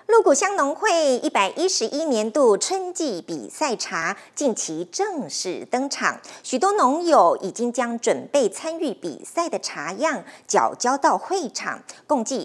鹿谷乡农会111年度春季比赛茶近期正式登场，许多农友已经将准备参与比赛的茶样缴交到会场，共计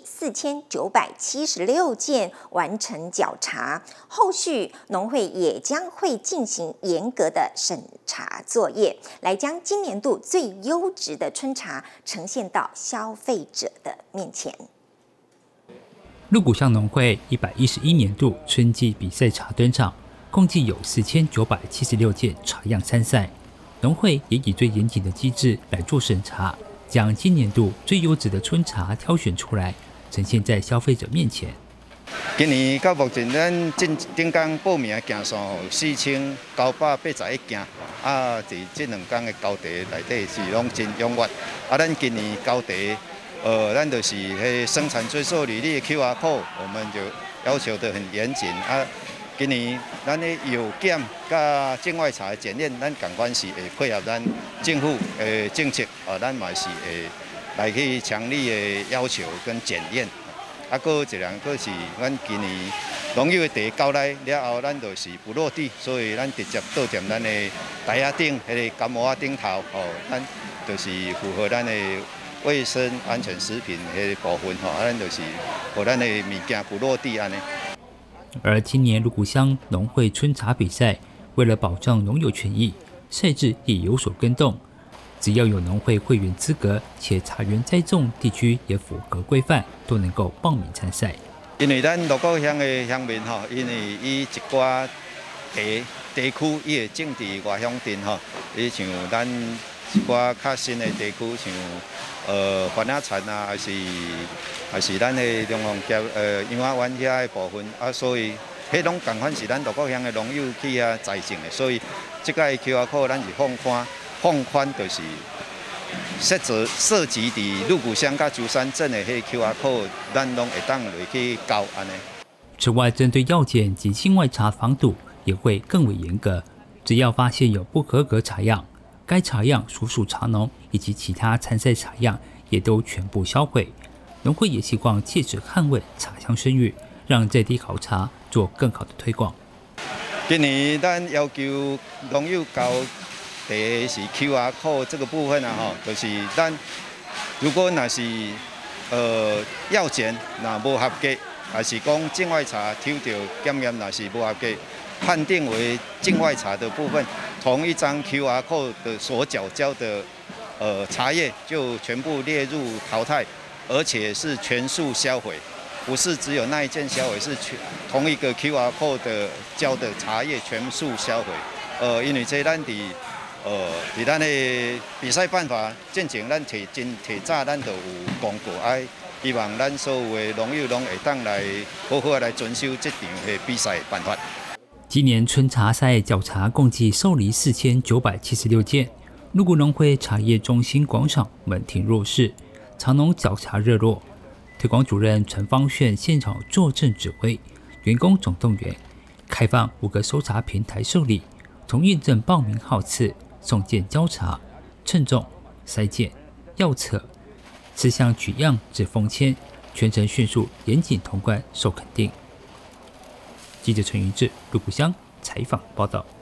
4976件完成缴查。后续农会也将会进行严格的审查作业，来将今年度最优质的春茶呈现到消费者的面前。 鹿谷乡农会111年度春季比赛茶登场，共计有4976件茶样参赛。农会也以最严谨的机制来做审查，将今年度最优质的春茶挑选出来，呈现在消费者面前。 今年到目前，咱顶天报名件数4981件，在这2天的交茶内底是拢真踊跃。咱今年交茶。咱就是迄生产追溯履历的 QR code， 我们就要求得很严谨啊。今年咱的有检甲境外茶的检验，咱同款是会配合咱政府的政策，咱嘛是会来去强力的要求跟检验。啊，搁一项搁是咱今年农友的茶交来了后，咱就是不落地，所以咱直接倒踮咱的台仔顶，迄个柑毛仔顶头，咱就是符合咱的卫生安全食品的部分，咱就是让咱的物件不落地安尼。 而今年鹿谷乡农会春茶比赛，为了保障农友权益，赛制也有所更动。只要有农会会员资格，且茶园栽种地区也符合规范，都能够报名参赛。 因为咱鹿谷乡的乡民因为伊一寡地区伊会种伫外乡镇伊像咱一寡较新的地区，像番仔田啊，还是咱的龙凤街杨仔湾遐的部分啊，所以迄拢同款是咱鹿谷乡的农友去遐栽种的，所以即个 QR code 咱是放宽就是涉及伫鹿谷乡甲竹山镇的迄 QR code， 咱拢会当落去交安尼。 此外，针对药检及境外茶防堵也会更为严格，只要发现有不合格茶样，该茶样所属茶农以及其他参赛茶样也都全部销毁。农会也希望切实捍卫茶乡声誉，让在地好茶做更好的推广。 今年咱要求农友交茶是 QR code 这个部分就是咱如果那是药检那无合格，还是讲境外茶抽到检验那是无合格，判定为境外茶的部分，同一张 QR code 的所缴交的茶叶就全部列入淘汰，而且是全数销毁，不是只有那一件销毁，是同一个 QR code 的交的茶叶全数销毁。因为这咱伫咱的比赛办法进前，咱提早咱就有公告，希望咱所有的农友拢会当来好好来遵守这场的比赛办法。 今年春茶赛缴茶共计受理4976件，鹿谷农会茶叶中心广场门庭若市，茶农缴茶热络。推广主任陈方炫现场坐镇指挥，员工总动员，开放5个收茶平台受理，从验证报名号次、送件交茶、称重、筛检、药测，4项取样至封签，全程迅速严谨通关，受肯定。记者陈云志，鹿谷乡采访报道。